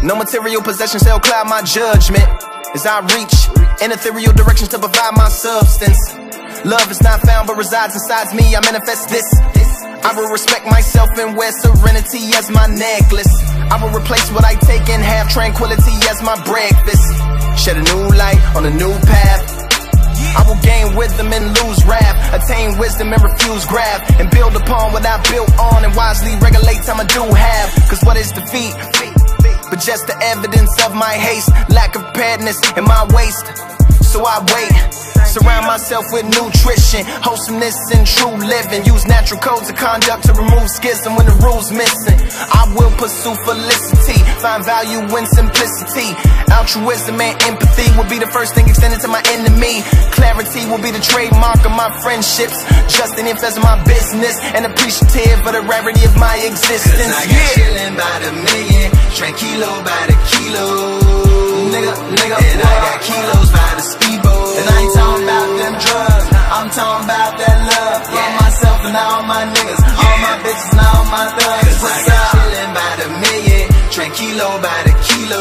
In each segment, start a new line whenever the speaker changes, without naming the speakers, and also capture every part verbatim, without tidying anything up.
No material possessions shall cloud my judgment as I reach in ethereal directions to provide my substance. Love is not found but resides inside me. I manifest this. I will respect myself and wear serenity as my necklace. I will replace what I take and have tranquility as my breakfast. Shed a new light on a new path. I will gain wisdom and lose wrath, attain wisdom and refuse grab, and build upon what I built on, and wisely regulate time I do have. Cause what is defeat but just the evidence of my haste, lack of preparedness in my waist. So I wait, surround myself with nutrition, wholesomeness and true living. Use natural codes of conduct to remove schism when the rules missing. I will pursue felicity, find value in simplicity. Altruism and empathy will be the first thing extended to my enemy. Clarity will be the trademark of my friendships. Just an interest in my business, and appreciative of the rarity of my existence.
Cause I got yeah. chillin' by the million, tranquilo by the kilo. Nigga, nigga, and I got kilos by the speedboat. And I ain't talking about them drugs, I'm talking about that love. Yeah. For myself and all my niggas, yeah. all my bitches and all my thugs. Cause what's I got up? Chillin' by the million, tranquilo by the kilo.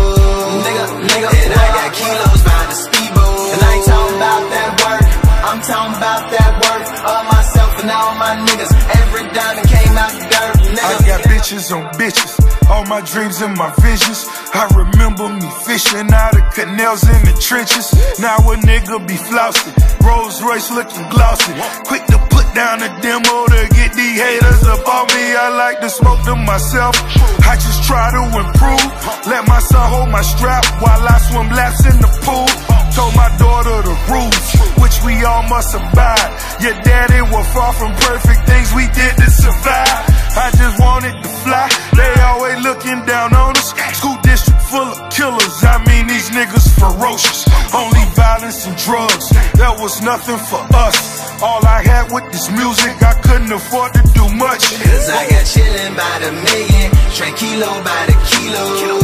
Nigga, nigga, and I got kilos by the speedboat. And I ain't talking about that work, I'm talking about that work of myself and all my niggas. Every diamond came out the dirt, nigga.
I got bitches on bitches, all my dreams and my visions. I remember me fishing out of canals in the trenches. Now a nigga be flousing, Rolls Royce looking glossy. Quick to put down a demo to get these haters up on me. I like to smoke to myself, I just try to improve. Let my son hold my strap while I swim laps in the pool. Told my daughter the rules, which we all must abide. Your daddy was far from perfect, things we did to survive. I just wanted to fly, they always looking down on us. School district full of killers, I mean these niggas ferocious. Only violence and drugs, that was nothing for us. All I had with this music, I couldn't afford to do much.
Cause I got chillin' by the million, tranquilo by the kilo.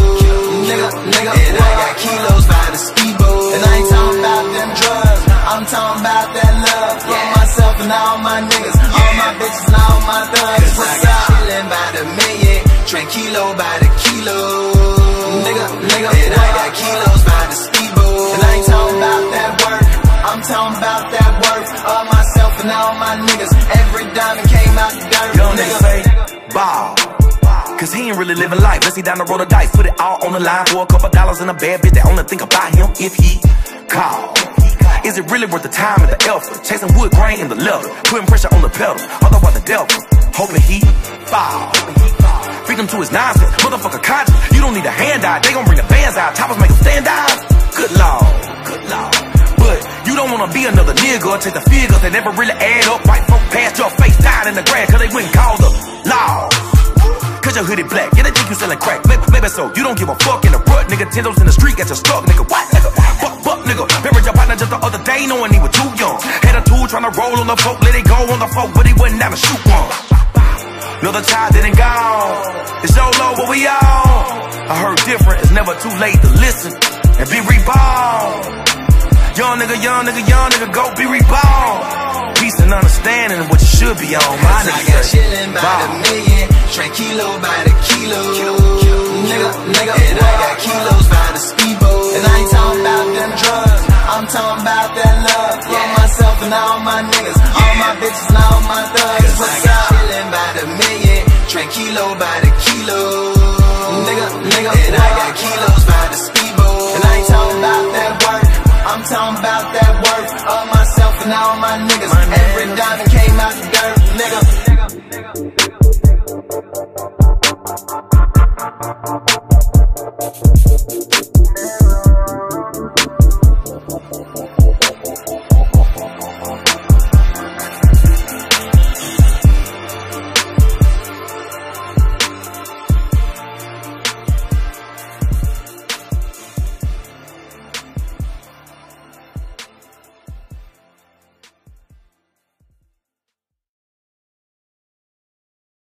Nigga, nigga, and I got kilos by the speedboat. And I ain't talking about them drugs, I'm talking about that love. For yeah. myself and all my niggas, yeah. all my bitches and all my thugs. Cause what's I got up? Chillin' by the million, tranquilo by the kilo. Nigga, nigga, and I got kilos by the speedboat. And I ain't talking about that work, I'm talking about that work of myself and all my niggas. Every diamond came out the dirt.
Young nigga say, ball, cause he ain't really living life. Let's see down the road of dice, put it all on the line for a couple dollars and a bad bitch that only think about him if he call. Is it really worth the time and the effort? Chasing wood grain in the leather, putting pressure on the pedal, otherwise the devil, hoping he fall. Beat him to his nonsense, motherfucker conscious. You don't need a handout, they gon' bring the bands out. Toppers make them stand out. Good lord, good lord. But you don't wanna be another nigga or take the figures that never really add up. White folk past your face dying in the grass cause they wouldn't call the law. Cause your hoodie black, yeah they think you selling crack. Maybe, maybe so, you don't give a fuck in the rut. Nigga, Tendos in the street, got you stuck, nigga. What, nigga? Fuck, fuck, nigga. Remember your partner just the other day knowing he was too young. Had a tool trying to roll on the folk, let it go on the folk, but he wasn't down to shoot one. Another child didn't go. It's YOLO, what we on. I heard different, it's never too late to listen and be reborn. Young nigga, young nigga, young nigga, go be reborn. Peace and understanding what you should be on. My nigga,
I got chillin' by the million, tranquilo by the kilo. Nigga, nigga, and I got kilos by the speedboat. And I ain't talking about them drugs, I'm talking about that love. For yeah. myself and all my niggas, yeah. all my bitches and all my thugs. Cause what's I got up? Chillin' by the million, tranquilo by the kilo. Nigga, nigga, and I got kilos by the speedboat. And I ain't talking about that work, I'm talking about that work of myself and all my niggas. My Every diamond came out the dirt, nigga. nigga, nigga, nigga.